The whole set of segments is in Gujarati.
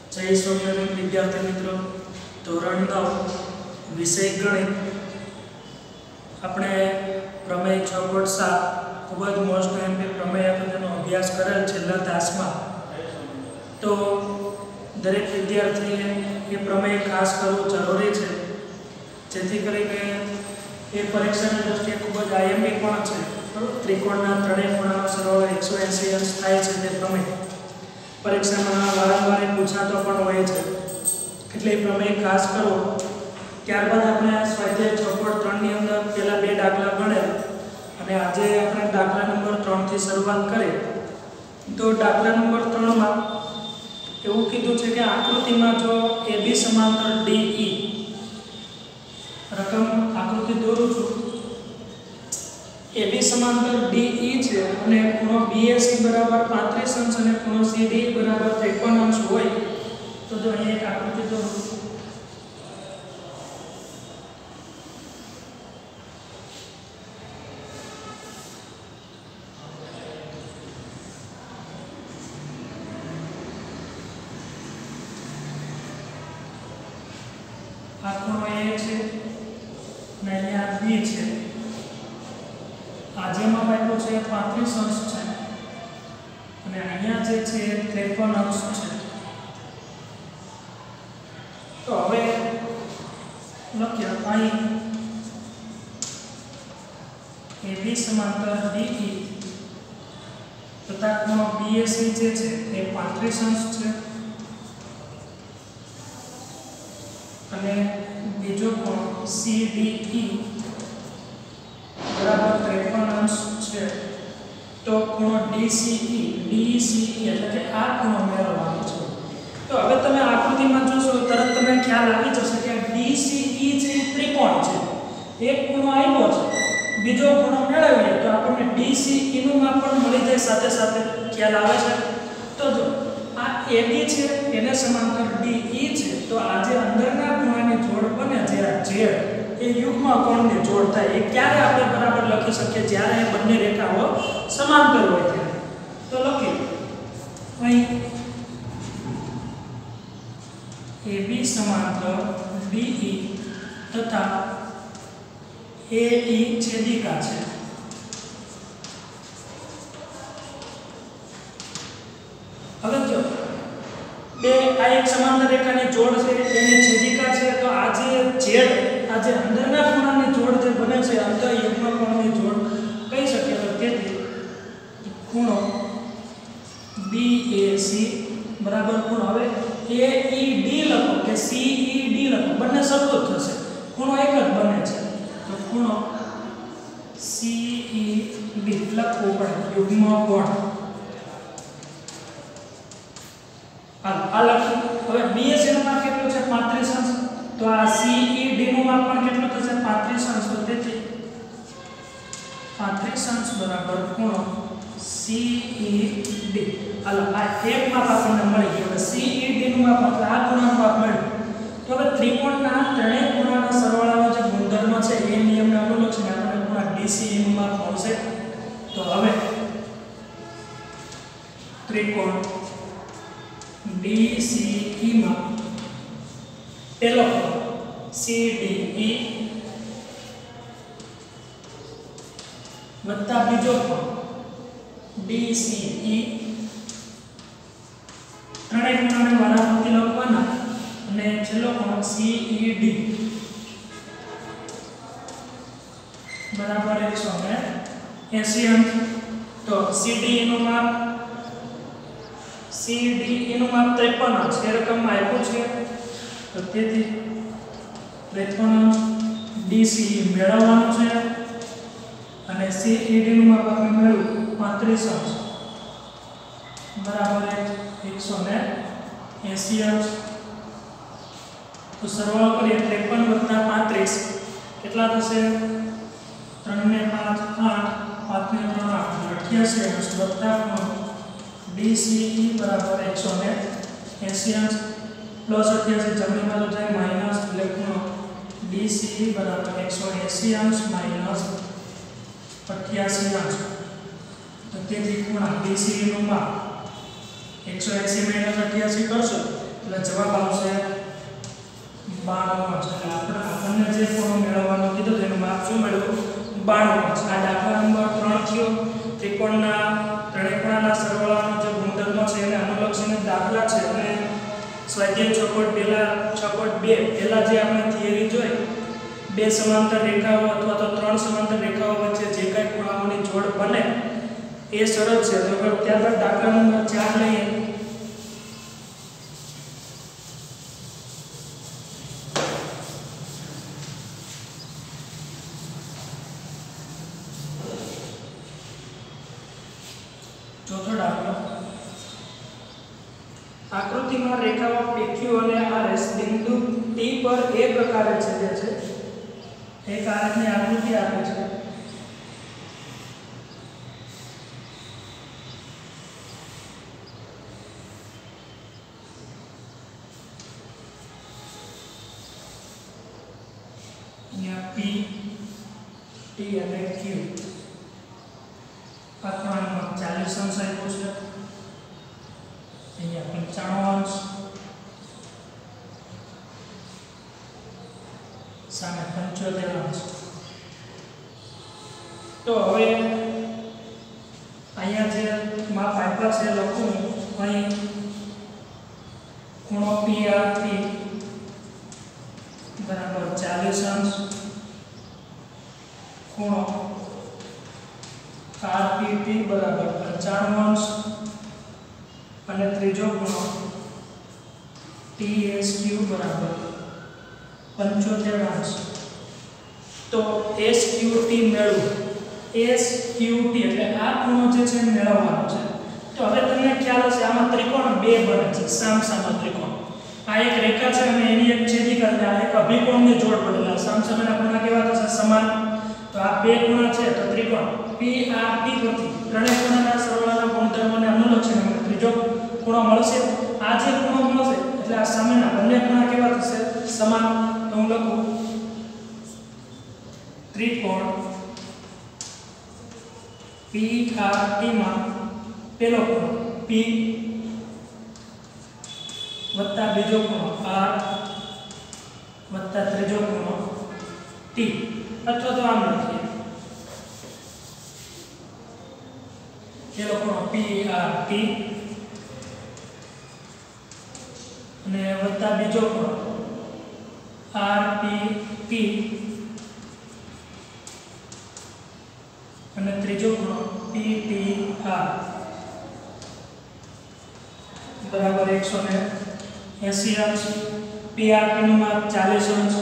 जय स्वाभिमानी विद्यार्थी मित्रों, धोरण 9 विषय गणित अपने प्रमेय 6.7 खूब ज मोस्ट एमपी प्रमेय अभ्यास करेल छेल्ला तासमां। तो दरेक विद्यार्थीए ये प्रमेय खास करવું जरूरी है, જેથી કરીને એ પરીક્ષાની દ્રષ્ટિએ ખૂબ જ આયમી પણ છે। ત્રિકોણના ત્રણેય ખૂણાનો સરવાળો 180 અંશ થાય છે તે પ્રમેય પરીક્ષામાં વારંવાર પૂછાતો પણ હોય છે, એટલે એ પ્રમેય ખાસ કરવો। ત્યારબાદ આપણે સ્વાધ્યાય 6.3 ની અંદર પહેલા બે દાખલા ગણેલ અને આજે આપણે દાખલા નંબર 3 થી શરૂઆત કરીએ। તો દાખલા નંબર 3 માં એવું કીધું છે કે આકૃતિમાં જો AB સમાંતર DE रकम आकृति दोरू छूं। AB समांतर DE छे अने खूणो BAC बराबर 35 अंश अने खूणो CD बराबर 53 अंश होय तो जो अहीं एक आकृति दोरू। आ खूणो A छे ने अहींया B छे। आ जेमां आप्यो छे 35 अंश छे अने अहींया जे छे 53 अंश छे। तो हवे लख्या अहीं AB समांतर DE तथा खूणो BAC जे छे ए 35 अंश छे अने बीजो कोण CDE बराबर 53 अंश छे। तो खूणो DCE એટલે કે આ ખૂણો મેળવવાનો છે। તો હવે તમે આકૃતિમાં જોશો તરત તમને ખ્યાલ આવી જશે કે DCE જે ત્રિકોણ છે, એક ખૂણો આવ્યો છે, બીજો ખૂણો મેળવીએ તો આપણને DCE નું માપ પણ મળી જાય, સાથે સાથે ખ્યાલ આવે છે। તો જો આ AB છે એને સમાંતર DE છે, तो आज अंदरना खूणानी जोड़ बने जे Z ए युग्म कोणनी जोड़ थाय ए क्यारे आपणे बराबर लखी सकीए ज्यारे ए बंने रेखाओ समांतर होय त्यारे। तो लखी अहीं AB समांतर DE तथा AE छेदिका छे। હવે જો બે આ એક સમાંતર રેખાની જોડ છે એની છેદિકા છે। તો આ જે Z આ જે અંદરના ખૂણાની જોડ જે બને છે અંતર યુગ્મ કોણની જોડ કહી શકીએ। તો તેથી ખૂણો BAC બરાબર ખૂણો હવે AED લખો કે CED લખો, બંને સરખું જ થશે, ખૂણો એક જ બને છે। તો ખૂણો CED લખવું પડે યુગ્મ કોણ। आ लखी હવે BAC નું માપ કેટલું છે 35 અંશ, તો આ CED નું માપ પણ કેટલું થશે 35 અંશ। તો તેથી 35 અંશ બરાબર ખૂણો CED। હાલો આ એક માપ આપણને મળી ગયું। હવે CED નું માપ એટલે આ ખૂણાનું માપ મળ્યું। તો હવે ત્રિકોણના ત્રણેય ખૂણાના સરવાળાનો જે ગુણધર્મ છે એ નિયમને અનુલક્ષીને આપણને ખૂણા DCE નું માપ મળશે। તો હવે ત્રિકોણ DCE માં પહેલો ખૂણો CDE વત્તા બીજો ખૂણો DCE, ત્રણેય ખૂણાને વારાફરતી લખવાના અને છેલ્લો ખૂણો CED બરાબર 180 અંશ। તો CDE નું માપ CDE નું માપ 53 અંશ એ રકમમાં આપ્યું છે। તો તેથી 53 અંશ DCE મેળવવાનું છે અને CED નું માપ આપણે મેળવ્યું 35 અંશ બરાબર 180 અંશ। તો સરવાળો કરીએ 53 વત્તા 35 કેટલા થશે 3 ને 5 8 5 ને 3 8 88 અંશ વત્તા DCE बराबर 180 अंश प्लस 88 जमणी बाजू जाए माइनस એટલે ખૂણો DCE बराबर 180 अंश माइनस 88 अंश। तो તેથી ખૂણા DCE નું માપ 180 - 88 કરશો એટલે જવાબ આવશે 92 એટલે આપણને જે ખૂણો મેળવવાનો કીધો તેનું માપ શું મળ્યું 92 આ દાખલા નંબર 3 થયો ત્રિકોણના ત્રણેય ખૂણાના સરવાળાનો જે ગુણધર્મ છે એને અનુલક્ષીને દાખલા છે અને સ્વાધ્યાય 6.2 પહેલા જે આપણે થિયરી જોઈ બે સમાંતર રેખાઓ અથવા તો ત્રણ સમાંતર રેખાઓ વચ્ચે જે કંઈ ખૂણાઓની જોડ બને એ સરળ છે તો ત્યારબાદ દાખલા નંબર 4 લઈએ ચોથો દાખલો આકૃતિમાં રેખાઓ PQ અને RS બિંદુ T પર એ પ્રકારે છેદે છે એક આ રીતની આકૃતિ આપે છે અહીંયા P T અને Q આ ત્રણમાં 40 અંશ આપ્યો છે અહીંયા 95 અંશ સામે 75 અંશ તો હવે અહીંયા જે માપ આપ્યા છે લખું અહીં ખૂણો PRT બરાબર 40 અંશ ખૂણો RPT બરાબર 95 અંશ અને ત્રીજો ખૂણો TSQ બરાબર 75 અંશ તો SQT મેળવો SQT એટલે આ ખૂણો જે છે મેળવવાનો છે તો હવે તમને ખ્યાલ હશે આમાં ત્રિકોણ બે બને છે સામસામા ત્રિકોણ આ એક રેખા છે અને એની એક છેદિકા છે આ એક અભિકોણની જોડ બનેલા સામસામેના ખૂણા કેવા થશે સમાન તો આ બે ખૂણા છે તો ત્રિકોણ PRT પરથી ત્રણેય ખૂણાના સરવાળાના ગુણધર્મોને અનુલક્ષીને મને ત્રીજો ખૂણો મળશે આ જે ખૂણો મળશે એટલે આ સામેના બંને ખૂણા કેવા થશે સમાન તો હું લખું ત્રિકોણ PRT માં પહેલો ખૂણો P વત્તા બીજો ખૂણો R વત્તા ત્રીજો ખૂણો T અથવા તો આમ લખીએ પહેલો ખૂણો PRT અને વત્તા બીજો ખૂણો RPT અને ત્રીજો ખૂણો PTR બરાબર 180 અંશ PRT નું માપ 40 અંશ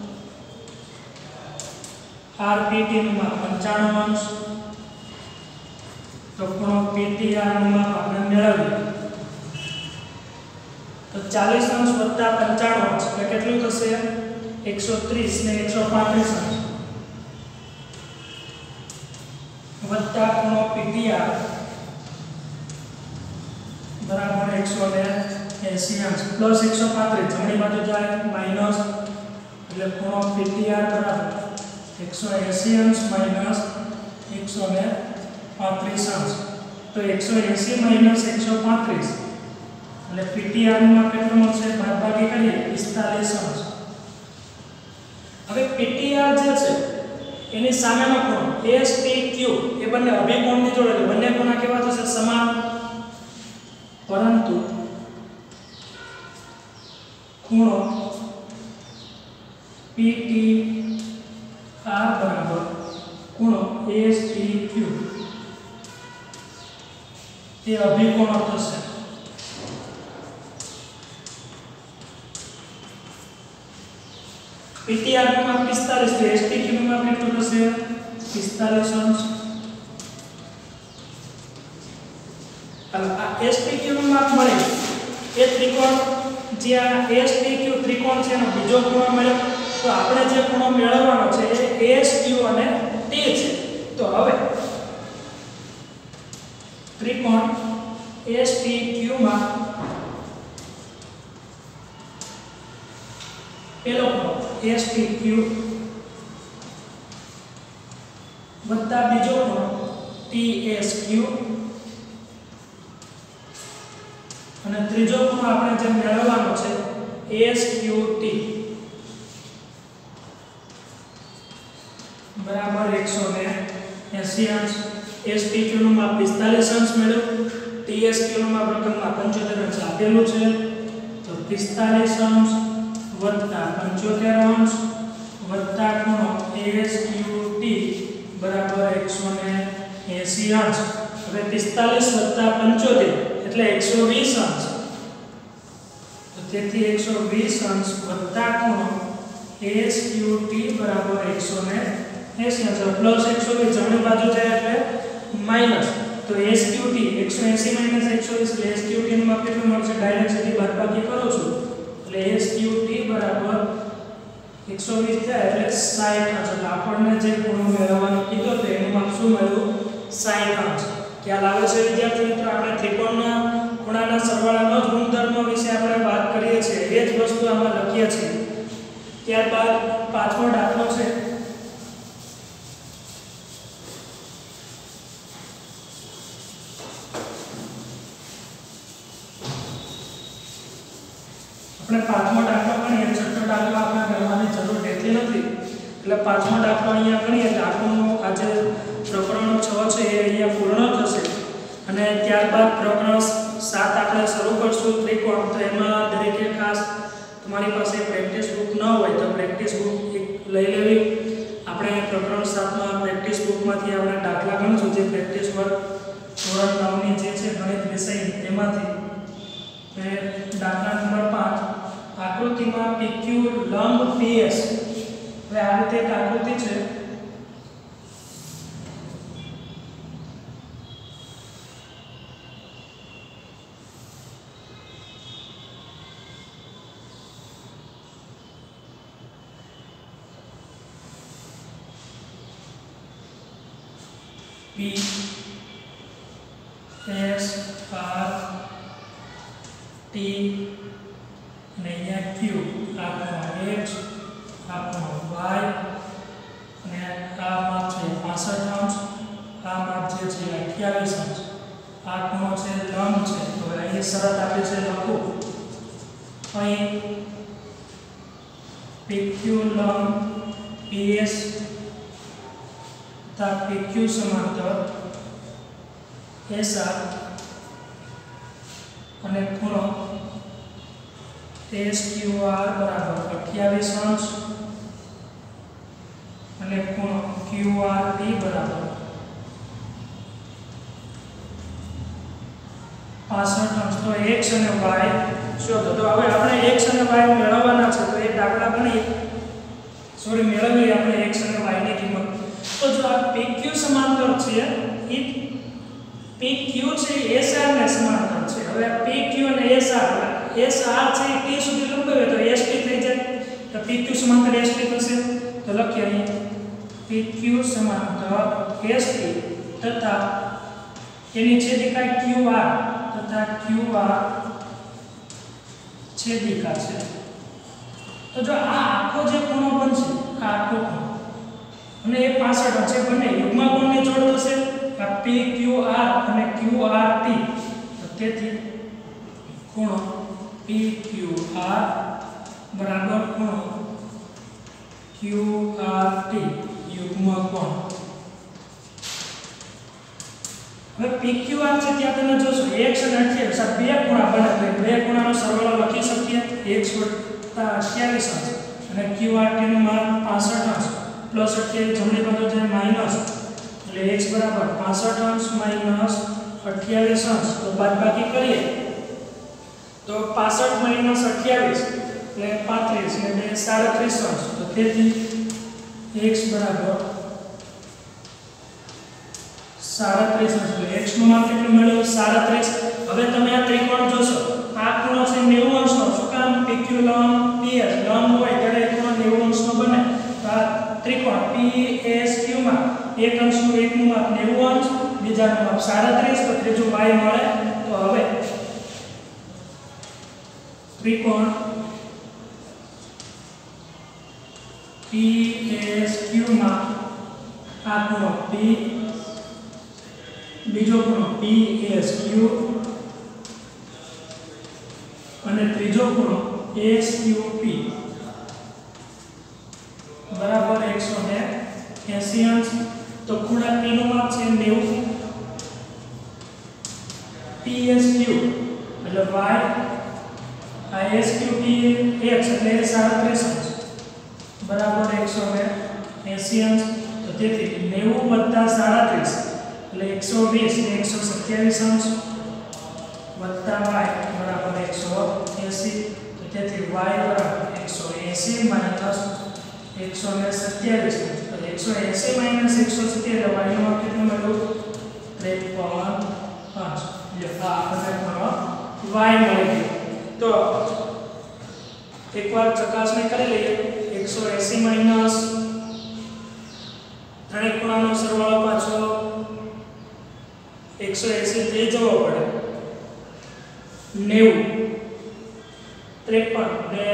RPT નું માપ 95 અંશ તો ખૂણો PTR નું માપ આપણે મેળવ્યું તો 40 અંશ વત્તા 95 અંશ એટલે કેટલું થશે 130 ને 135 અંશ વત્તા ખૂણો PTR બરાબર 180 અંશ પ્લસ 135 જમણી બાજુ જાય માઈનસ એટલે ખૂણો PTR બરાબર 180 અંશ માઈનસ 135 અંશ તો 180 માઈનસ 135 એટલે PTR માં કેટલું મળશે બાદબાકી કરીએ 45 અંશ હવે PTR જે છે એની સામેનો ખૂણો STQ એ બંને અભિકોણની જોડે છે બંને ખૂણા કેવા થશે સમાન પરંતુ ખૂણો PTR બરાબર ખૂણો STQ તે અભિકોણો થશે PTR નું માપ 45 તો STQ નું માપ કેટલું થશે 45 અંશ આ STQ નું માપ મળે એ ત્રિકોણ જે આ STQ ત્રિકોણ છે એનો બીજો ખૂણો મળ્યો તો આપણે જે ખૂણો મેળવવાનો છે એ SQ અને T છે તો હવે ત્રિકોણ STQ માં પેલો ખૂણો STQ વત્તા બીજો ખૂણો TSQ અને ત્રીજો ખૂણો આપણે જે મેળવવાનો છે SQT બરાબર 180 અંશ. SPQ નું માપ 45 અંશ મેળવ્યું. TSQ નું માપ રકમમાં 75 અંશ આપેલું છે. તો 45 અંશ વત્તા 75 અંશ વત્તા ખૂણો SQT બરાબર 180 અંશ. હવે 45 વત્તા 75 એટલે 120 અંશ. તો તેથી 120 અંશ વત્તા ખૂણો SQT બરાબર 180 અંશ. પ્લસ 120 જમણી બાજુ જાય એટલે માઈનસ. તો SQT 180 માઈનસ 120 એટલે SQT નું માપ કેટલું મળશે? ડાયરેક્ટ સીધી બાદબાકી કરો છો એટલે SQT બરાબર 120 થાય એટલે 60 અંશ. એટલે આપણને જે ખૂણો મેળવવાનો કીધો તો એનું માપ શું મળ્યું? 60 અંશ. ખ્યાલ આવે છે વિદ્યાર્થી મિત્રો? આપણે ત્રિકોણના ખૂણાના સરવાળાનો જ ગુણધર્મ વિશે આપણે વાત કરીએ છીએ. એ જ વસ્તુ આમાં લખીએ છીએ. ત્યારબાદ પાંચમો દાખલો છે. આપણે પાંચમો દાખલો ગણીએ. છઠ્ઠો દાખલો આપણે ગણવાની જરૂર રહેતી નથી. એટલે પાંચમો દાખલો અહીંયા ગણીએ એટલે આપણું આજે પ્રકરણ 6 છે એ અહીંયા પૂર્ણ થશે. અને ત્યારબાદ પ્રકરણ 7 આપણે શરૂ કરશું ત્રિકોણ. તો એમાં દરેકે ખાસ તમારી પાસે પ્રેક્ટિસ બુક ન હોય તો પ્રેક્ટિસ બુક એક લઈ લેવી. આપણે પ્રકરણ 7 માં પ્રેક્ટિસ બુકમાંથી આપણે દાખલા ગણશું. જે પ્રેક્ટિસ વર્ક ધોરણ 9 ની જે છે ગણિત વિષય તેમાંથી દાખલા નંબર 5 આકૃતિમાં PQ લંબ PS. હવે આ રીતે એક આકૃતિ છે. P S R T અને અહીંયા Q. આ ખૂણો X, આ ખૂણો Y અને આ માપ છે 65 અંશ. આ માપ જે છે 28 અંશ. આ ખૂણો છે લંબ છે. તો અહીં શરત આપી છે લખું. અહીં PQ લંબ PS તથા PQ સમાંતર SR અને ખૂણો SQR બરાબર 28 અંશ અને ખૂણો QRT બરાબર 65 અંશ. તો x અને y શોધો. તો હવે આપણે x અને y મેળવવાના છે. તો એ દાખલા ગણીએ. મેળવીએ આપણે x અને y ની કિંમત. તો જો આ PQ સમાંતર છે એ PQ છે SR ને સમાંતર છે. હવે PQ અને SR છે T સુધી લંબાવે તો ST થઈ જાય. તો PQ સમાંતર ST થશે. તો લખીએ અહીં PQ સમાંતર ST તથા એની છેદિકા QR તથા QR છેદિકા છે. તો જો આ આખો જે ખૂણો બનશે આ આખો ખૂણો અને એ 65 અંશ બંને યુગ્મ કોણની જોડ થશે. આ PQR અને QRT. તો તેથી ખૂણો PQR બરાબર ખૂણો QRT યુગ્મ કોણ. હવે PQR છે ત્યાં તમે જોશો x અને 28 આ બે ખૂણા બને. તો બે ખૂણાનો સરવાળો લખી શકીએ x + 28 અંશ અને QRT નું માપ 65 અંશ પ્લસ 28 જમણી બાજુ જાય માઈનસ. એટલે x બરાબર 65 અંશ માઈનસ 28 અંશ. તો બાદબાકી કરીએ તો 65 માઈનસ 28 એટલે 35 અને 37 અંશ. તો તેથી x બરાબર 37 અંશ. એટલે x નું માપ કેટલું મળ્યું? 37. હવે તમે આ ત્રિકોણ જોશો. આ ખૂણો છે 90 અંશનો. શું કામ? PQ લંબ PS લંબ હોય ત્યારે ખૂણો 90 અંશનો બને. તો આ ત્રિકોણ PSQ માં એક અંશનું એકનું માપ 90 અંશ, બીજાનું માપ 37, તો ત્રીજું y મળે. તો હવે ત્રિકોણ PSQ માં આ ખૂણો P, બીજો ખૂણો PSQ અને ત્રીજો ખૂણો ASQP બરાબર 180 અંશ. તો ખૂણા P નું માપ છે 90, PSQ એટલે y, ISQP x એટલે 37 અંશ બરાબર 180 અંશ. તો તેથી 90 + 37 એટલે 120 ને 127 અંશ વત્તા y બરાબર 180. તો તેથી y બરાબર 180 માઈનસ 127. તો 180 માઈનસ 170 એટલે y નું માપ કેટલું મળ્યું? 53 અંશ. એટલે આ આપણને ખૂણો y મળી ગયો. તો એકવાર ચકાસણી કરી લઈએ. 180 માઈનસ ત્રણેય ખૂણાનો સરવાળો પાછો 180 થઈ જવો પડે. 90 53 ને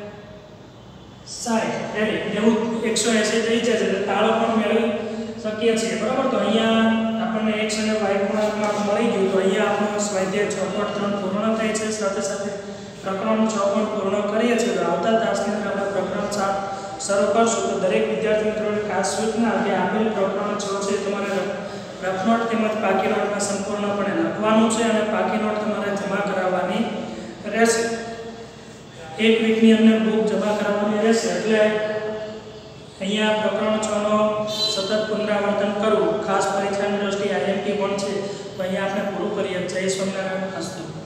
60 રેડી 180 થઈ જશે એટલે તાળો પણ મેળવી શકીએ છીએ બરાબર. તો અહીંયા આપણને x અને y ખૂણામાં મળી ગયું. તો અહીંયા આપણો સ્વાધ્યાય 6.3 પૂર્ણ થાય છે. સાથે સાથે પ્રકરણ 6 પણ પૂર્ણ કરીએ છીએ. તો આવતા તાસની અંદર આપણે પ્રકરણ 7 શરૂ કરશું. તો દરેક વિદ્યાર્થી મિત્રોને ખાસ સૂચના કે આપેલ પ્રકરણ 6 છે તમારે રફ નોટ તેમજ પાકી નોટમાં સંપૂર્ણપણે લખવાનું છે અને પાકી નોટ તમારે જમા કરાવવાની રહેશે. એક વીકની અંદર બુક જમા કરાવવાની રહેશે. એટલે અહીંયા પ્રકરણ 6 નો સતત પુનરાવર્તન કરવું ખાસ પરીક્ષાની દ્રષ્ટિએ IMP પણ છે. તો અહીંયા આપણે પૂરું કરીએ. જય સ્વામિનારાયણ. અસ્તુ.